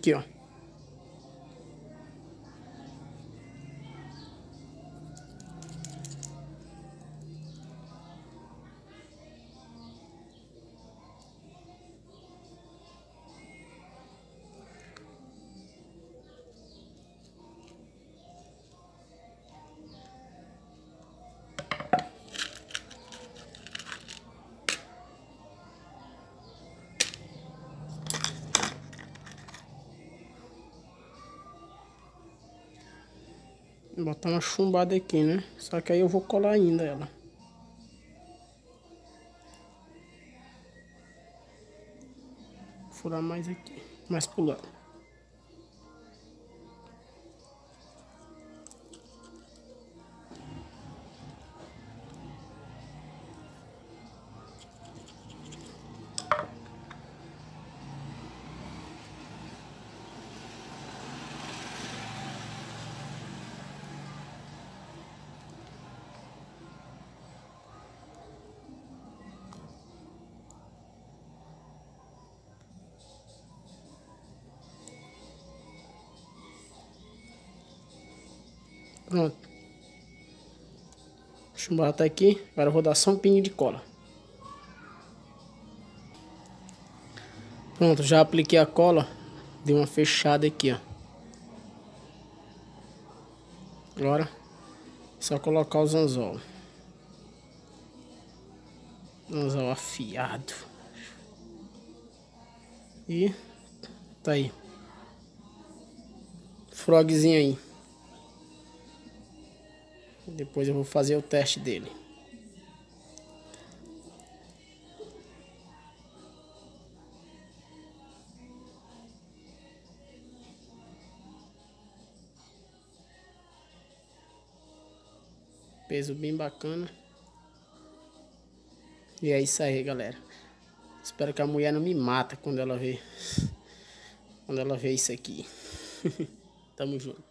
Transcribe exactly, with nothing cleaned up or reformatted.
Aqui, ó. Vou botar uma chumbada aqui, né? Só que aí eu vou colar ainda ela. Furar mais aqui, mais pro lado. Pronto. A chumbada tá aqui. Agora eu vou dar só um pingo de cola. Pronto, já apliquei a cola. Dei uma fechada aqui, ó. Agora, só colocar os anzol. Anzol afiado. E tá aí. Frogzinho aí. Depois eu vou fazer o teste dele. Peso bem bacana. E é isso aí, galera. Espero que a mulher não me mata quando ela vê. Quando ela vê isso aqui. Tamo junto.